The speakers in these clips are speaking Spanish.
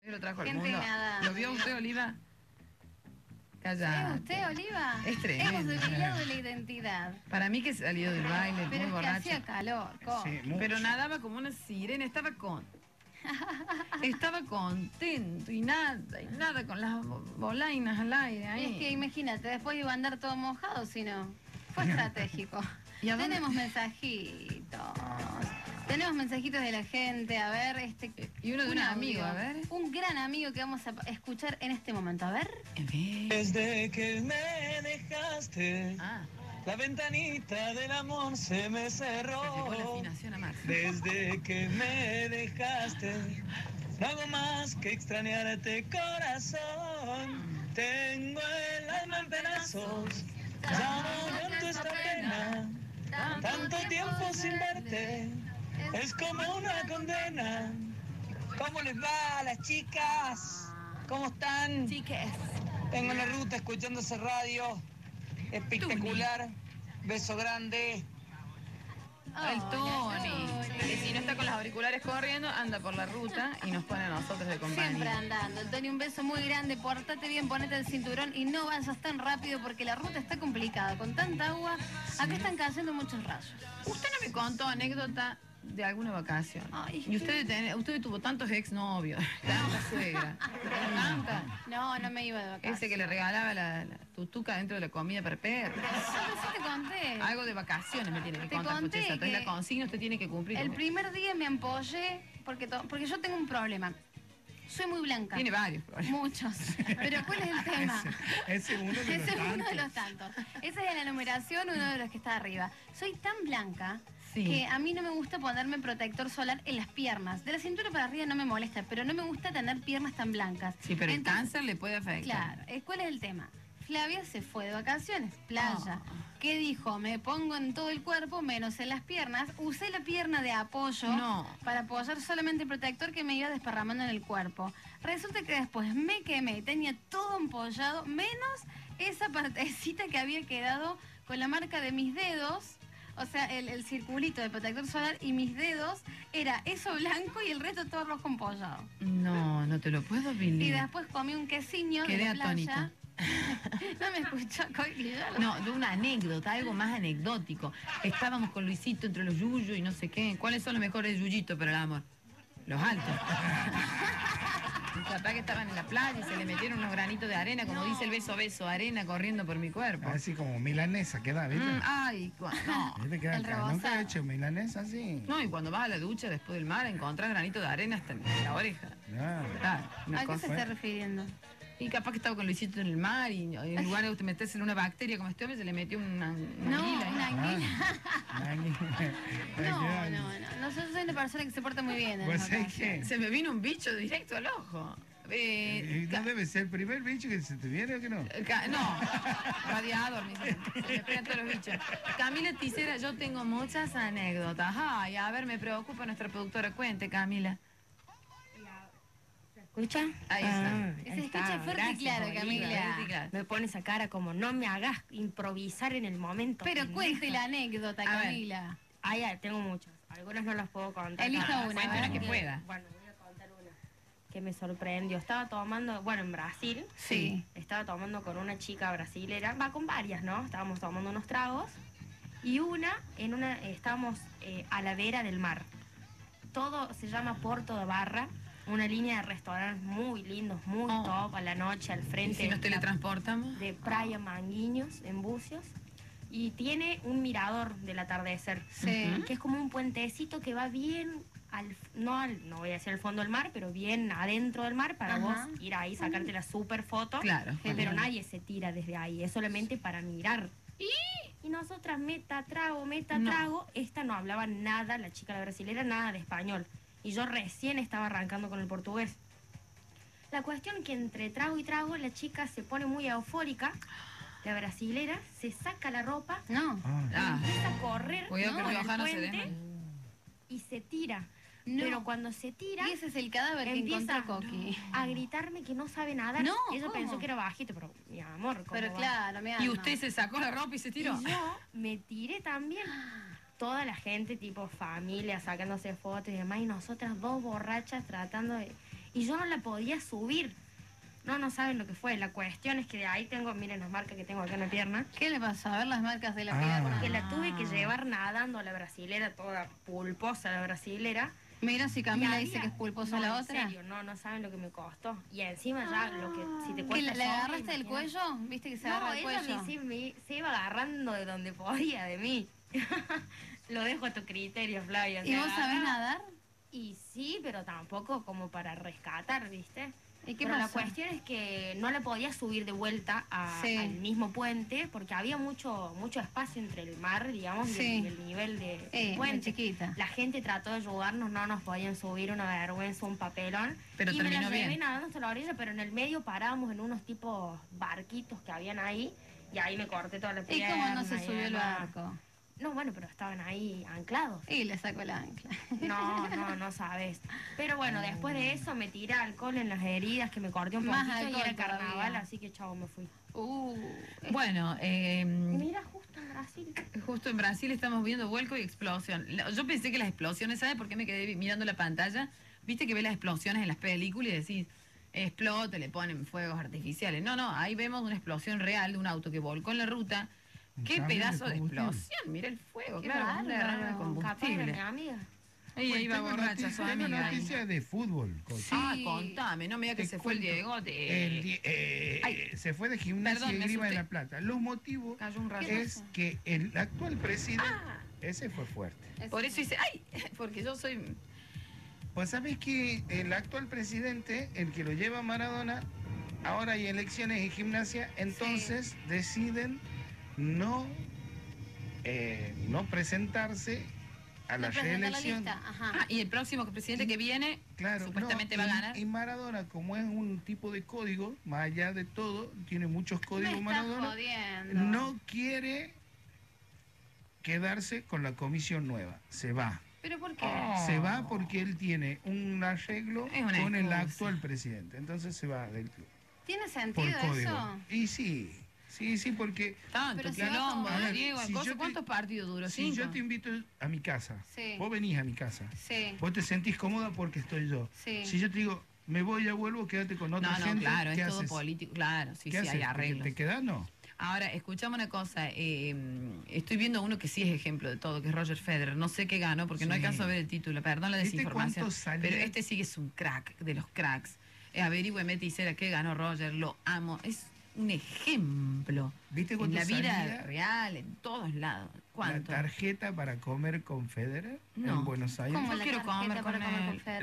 Lo trajo al Gente mundo. nada. ¿Lo vio usted, Oliva? Calla. ¿Es usted, Oliva? Es tremendo. Hemos desvelado la identidad. Para mí que salió del baile, Pero muy es que borracha. hacía calor. Sí, mucho. Pero nadaba como una sirena, estaba contento y nada con las bolainas al aire ahí. Es que imagínate, después iba a andar todo mojado, si no. Fue estratégico. ¿Y a dónde? Tenemos mensajitos. Tenemos mensajitos de la gente, a ver, Y uno de un audio. amigo, a ver. Un gran amigo que vamos a escuchar en este momento, a ver. Desde que me dejaste, Ah, la ventanita del amor se me se llegó la cerró. afinación a Max. Desde que me dejaste, no hago más que extrañarte, corazón. Tengo el alma en pedazos, ya no aguanto esta pena. Tanto tiempo sin verte, es como una condena. ¿Cómo les va a las chicas? ¿Cómo están? Chiques. Vengo en la ruta escuchando esa radio. Espectacular. Beso grande. El Tony. Tony. Que si no está con los auriculares corriendo, anda por la ruta y nos pone a nosotros de compañía. Siempre andando. Tony, un beso muy grande. Pórtate bien, ponete el cinturón y no vayas tan rápido porque la ruta está complicada. Con tanta agua, acá están cayendo muchos rayos. Usted no me contó anécdota de alguna vacación. Ay, Y usted tuvo tantos exnovios. Tanta suegra. Tanta. No, no me iba de vacaciones. Ese que le regalaba la tutuca dentro de la comida para perros. Yo sí te conté. Algo de vacaciones me tiene que Te contar, conté Pochesa. Entonces que la consigna usted tiene que cumplir. El primer día me ampollé porque yo tengo un problema. Soy muy blanca. Tiene varios problemas. Muchos. Pero ¿cuál es el tema? Ese es uno de los Ese es uno de los tantos. tantos. Esa es la numeración, uno de los que está arriba. Soy tan blanca Sí. que a mí no me gusta ponerme protector solar en las piernas. De la cintura para arriba no me molesta, pero no me gusta tener piernas tan blancas. Sí, pero el Entonces, cáncer le puede afectar. claro, ¿cuál es el tema? Flavia se fue de vacaciones, playa. ¿Qué dijo? Me pongo en todo el cuerpo, menos en las piernas. Usé la pierna de apoyo No. para apoyar solamente el protector que me iba desparramando en el cuerpo. Resulta que después me quemé, tenía todo empollado, menos esa partecita que había quedado con la marca de mis dedos. O sea, el circulito de protector solar y mis dedos era eso blanco y el resto todo rojo empollado. No, no te lo puedo Y vivir. después comí un quesillo Quedé de la playa. atónita. No me escuchó, Coquillo. No, de una anécdota, algo más anecdótico. Estábamos con Luisito entre los yuyos y no sé qué. ¿Cuáles son los mejores yuyitos para el amor? Los altos. Mi papá que estaban en la playa y se le metieron unos granitos de arena, como dice el beso, arena corriendo por mi cuerpo. Así como milanesa queda, ¿viste? Ay, no. ¿Viste? Queda el acá. Nunca rebozado. he hecho milanesa así. No, y cuando vas a la ducha después del mar encontrás granito de arena hasta en la oreja. Claro. Claro, una ¿A qué cosa. se está refiriendo? Y capaz que estaba con Luisito en el mar y en lugar de meterse en una bacteria como este hombre, se le metió una No, anguila ahí. una anguila. No. No soy una persona que se porta muy bien. En Pues las es vacaciones. que Se me vino un bicho directo al ojo. no debe ser el primer bicho que se te viene o que no. No, radiador, mi gente. Se me pegan todos los bichos. Camila Ticera, yo tengo muchas anécdotas. Ay, a ver, me preocupa nuestra productora. Cuente, Camila. ¿Escucha? Ahí está. Se escucha fuerte y claro, Camila. Fuerte y claro. Me pone esa cara como no me hagas improvisar en el momento. Pero pendeja. cuente la anécdota, A ver. Camila. Ah, ya, tengo muchas. Algunas no las puedo contar. Elija una, Cuente a la ver. que pueda. Bueno, voy a contar una que me sorprendió. Estaba tomando, bueno, en Brasil. Sí. Estaba tomando con una chica brasilera. Va con varias, ¿no? Estábamos tomando unos tragos. Y estábamos a la vera del mar. Todo se llama Porto de Barra. Una línea de restaurantes muy lindos, muy top, a la noche, al ¿Y frente si nos teletransportamos? de Praia Manguinhos, en Bucios. Y tiene un mirador del atardecer, Sí. que es como un puentecito que va bien, no voy a decir al fondo del mar, pero bien adentro del mar para Ajá. vos ir ahí, sacarte la super foto. Claro. Pero nadie se tira desde ahí, es solamente para mirar. Y nosotras, meta trago, esta no hablaba nada, la chica, la brasilera, nada de español. Y yo recién estaba arrancando con el portugués. La cuestión que entre trago y trago, la chica se pone muy eufórica, la brasilera, se saca la ropa, No. Ah, empieza a correr cuidado que por el el riojano se puente desmaya. y se tira. No. Pero cuando se tira, Y ese es el cadáver que empieza encontró Coqui. a gritarme que no sabe nadar. No, Ella ¿cómo? pensó que era bajito, pero mi amor, ¿cómo Pero va? claro, mi ¿Y alma. usted se sacó la ropa y se tiró? Y yo me tiré también. Toda la gente, tipo familia, sacándose fotos y demás, y nosotras dos borrachas tratando de... y yo no la podía subir. No saben lo que fue. La cuestión es que de ahí tengo, miren las marcas que tengo acá en la pierna, ¿Qué le pasó? A ver las marcas de la pierna. que la tuve que llevar nadando a la brasilera, toda pulposa la brasilera. Mira, si Camila Y dice había- que es pulposa no, la en otra. serio, no saben lo que me costó. Y encima ya lo que, si te ¿Que cuesta le sola, agarraste el imagínate. cuello? ¿Viste que se No, agarra el ella cuello? se iba agarrando de donde podía de mí. Lo dejo a tu criterio, Flavia. ¿Y se vos sabés agarra. nadar? Y sí, pero tampoco como para rescatar, ¿viste? ¿Y qué Pero la pasó? cuestión es que no la podía subir de vuelta Sí. al mismo puente porque había mucho espacio entre el mar, digamos, Sí. y el nivel del Muy puente. chiquita. La gente trató de ayudarnos, no nos podían subir, una vergüenza, un papelón. Pero y me terminó la llevé bien. nadando hasta la orilla, pero en el medio parábamos en unos tipos barquitos que habían ahí y ahí me corté toda la ¿Y pierna. cómo no se y subió el demás. barco? No, bueno, pero estaban ahí anclados. Y le sacó el ancla. No sabes. Pero bueno, después de eso me tiré alcohol en las heridas que me corté un Más poquito y alcohol era carnaval, todavía. así que chavo, me fui. Bueno, Mira, justo en Brasil. justo en Brasil estamos viendo vuelco y explosión. Yo pensé que las explosiones, ¿sabes por qué me quedé mirando la pantalla? Viste que ve las explosiones en las películas y decís, explota, le ponen fuegos artificiales. No, ahí vemos una explosión real de un auto que volcó en la ruta. Un Qué cambio de pedazo de combustible. explosión, mira el fuego, Qué claro, le agarraron el bárbaro. Capaz era mi combustible. amiga. Ahí va Tengo borracha su tengo amiga. ahí. noticias de fútbol. Coco. Ah, Sí. contame, no me digas que Te se fue el cuento. Diego. Ay. Se fue de Gimnasia Perdón, y me Grima de asusté. La Plata. Los motivos Cayó un rayo. es que el actual presidente, ese fue fuerte. Por eso dice, ay, porque yo soy... Pues sabes que el actual presidente, el que lo lleva Maradona, ahora hay elecciones en Gimnasia, entonces deciden no presentarse a la No presentar la reelección. lista. Ajá. Ah, y el próximo presidente que viene, Claro, supuestamente no, va a ganar. Y Maradona, como es un tipo de código, más allá de todo, tiene muchos Me códigos estás Maradona, jodiendo. no quiere quedarse con la comisión nueva, se va. ¿Pero por qué? Se va porque él tiene un arreglo Es una con el excusa. actual presidente, entonces se va del club. ¿Tiene Por sentido código. eso? Y sí, porque Tanto Pero si va quilombo, a jugar. Diego, Si yo te- ¿cuántos partidos duró? si ¿Cinco? yo te invito a mi casa, Sí. vos venís a mi casa, Sí, vos te sentís cómoda porque estoy yo. sí. Si yo te digo, me voy, ya vuelvo, quédate con otra No, gente, claro, ¿qué es todo haces? político, claro, sí, ¿Qué sí, haces? hay arreglos. ¿Te quedás? No. Ahora, escuchame una cosa, estoy viendo uno que sí es ejemplo de todo, que es Roger Federer. No sé qué ganó porque no Sí. alcanzo a ver el título, perdón la ¿Viste desinformación. cuánto salía? Pero este sí que es un crack, de los cracks. Averigüe, Meticera, que ganó Roger, lo amo. Es un ejemplo ¿Viste en cuánto la vida salía real, en todos lados. ¿Cuánto? la tarjeta para comer con Federer No. en Buenos Aires? ¿Cómo Yo la quiero tarjeta comer para con comer él. con Federer?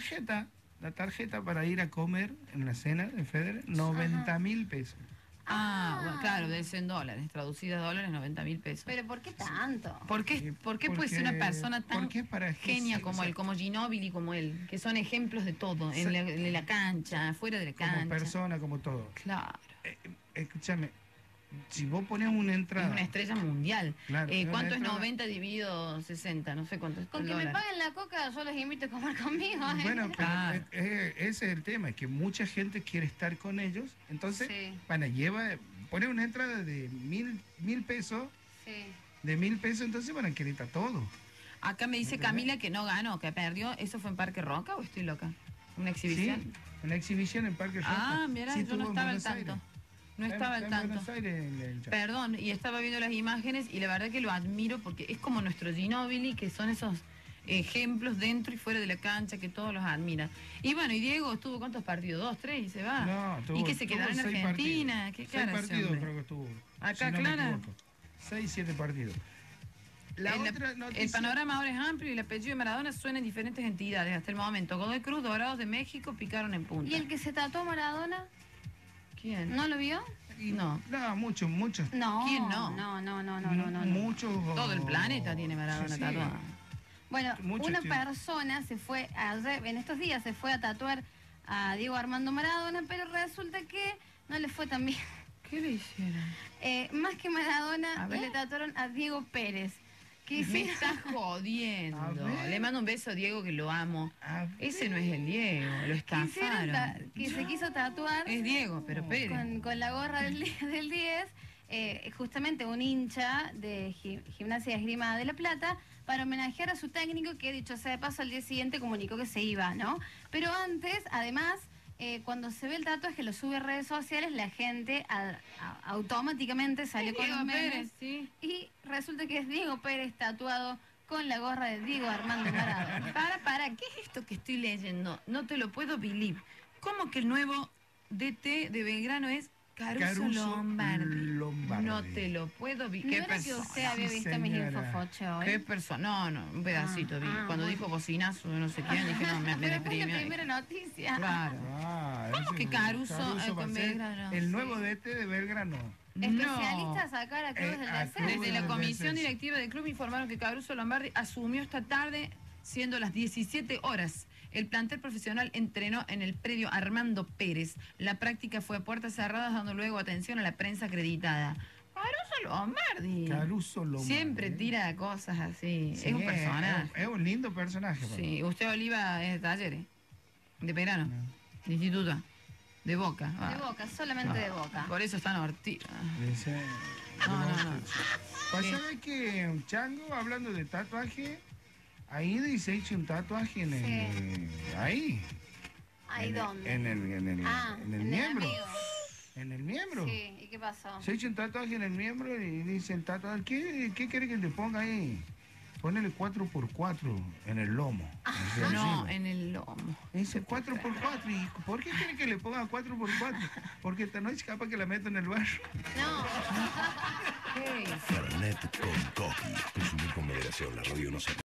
La tarjeta para ir a comer en la cena de Federer, 90.000 pesos. Ah, bueno, claro, debe ser en dólares, traducidas a dólares, 90.000 pesos. ¿Pero por qué tanto? ¿Por qué puede ser una persona tan porque es para genia como él, como Ginóbili, como él, que son ejemplos de todo, en la cancha, fuera de la como cancha? persona, como todo. Claro, Escúchame, si vos pones una es entrada, una estrella mundial. Claro, es una ¿Cuánto es entrada- 90 dividido 60? No sé cuánto es Con el que me dólar. paguen la coca, yo los invito a comer conmigo. ¿eh? bueno, pero Claro. ese es el tema, es que mucha gente quiere estar con ellos, entonces, Sí. bueno, pone una entrada de mil pesos, Sí. entonces van a querer estar todo. Acá me dice Camila que no ganó, que perdió. ¿Eso fue en Parque Roca o estoy loca? ¿Una exhibición? Sí, una exhibición en Parque Ah, Roca. mira, Sí, yo no estuvo en estaba al Buenos tanto. Aires. No estaba al Está en tanto. Buenos Aires, el chat. Perdón, y estaba viendo las imágenes y la verdad que lo admiro porque es como nuestro Ginóbili, que son esos ejemplos dentro y fuera de la cancha que todos los admiran. Y bueno, y Diego estuvo ¿cuántos partidos? ¿2, 3 y se va? No, ¿Y que se tuvo quedará en 6 Argentina? partidos. ¿Qué 6 clara ese partidos hombre? creo que estuvo. Acá, si no Clara. me equivoco. 6, 7 partidos. La otra El noticia... panorama ahora es amplio y el apellido de Maradona suena en diferentes entidades. Hasta el momento, Godoy Cruz, Dorados de México, picaron en punta. ¿Y el que se tatuó a Maradona? ¿Quién? ¿No lo vio? No. No, muchos. No. ¿Quién no? No. Muchos... Todo el planeta tiene Maradona Sí, sí. tatuado. Bueno, Mucho una tiempo. persona se fue, en estos días se fue a tatuar a Diego Armando Maradona, pero resulta que no le fue tan bien. ¿Qué le hicieron? Más que A Maradona, ver. le tatuaron a Diego Pérez. Que Me hicieron- estás jodiendo. A ver. Le mando un beso a Diego que lo amo. A Ese no es el Diego, lo quisieron estafaron. que se quiso tatuar Es Diego, pero Pérez. con la gorra del 10, justamente un hincha de Gimnasia de Esgrima de La Plata, para homenajear a su técnico que, dicho sea de paso, al día siguiente comunicó que se iba, ¿no? Pero antes, además, cuando se ve el tatuaje, lo sube a redes sociales, la gente automáticamente salió con Diego los memes. Pérez, sí. Y resulta que es Diego Pérez tatuado con la gorra de Diego Armando Maradona. Para, ¿qué es esto que estoy leyendo? No te lo puedo believe. ¿Cómo que el nuevo DT de Belgrano es Caruso Lombardi? No te lo puedo ¿No era que usted había Sí, visto mis señora. infofoche hoy? ¿Qué persona? No, un pedacito vi. Cuando bueno. dijo bocinazo de no sé quién, dije, no, me Pero fue la deprimió. primera noticia. Claro. ¿Cómo que Caruso, va a con ser Belgrano? el Sí. nuevo DT de Belgrano? Especialista a sacar a Cruz del a descenso. Cruz Desde la del comisión descenso. directiva del club informaron que Caruso Lombardi asumió esta tarde, siendo las 17 horas. El plantel profesional entrenó en el predio Armando Pérez. La práctica fue a puertas cerradas, dando luego atención a la prensa acreditada. Caruso Lombardi. Caruso Lombardi. Siempre tira cosas así. Sí, es un personaje. Es un lindo personaje. Sí, usted Oliva es de Talleres, de Verano, de Instituto, de Boca. De Boca, solamente de Boca. Por eso están Ortiz. Dice, No. Pues sabe que un chango, hablando de tatuaje, ahí dice hecho un tatuaje en el. Ahí. ¿Ahí dónde? En el miembro. amigo. En el miembro. Sí, ¿y qué pasó? Se ha hecho un tatuaje en el miembro y dice el tatuaje, ¿qué quiere que le ponga ahí? Ponele 4x4 en el lomo. No, en el lomo. Dice 4x4. ¿Y por qué quiere que le ponga 4x4? Porque esta noche capaz que la meto en el barro. No. ¿Qué? Fernet con Coqui. Consumir con moderación. La radio no se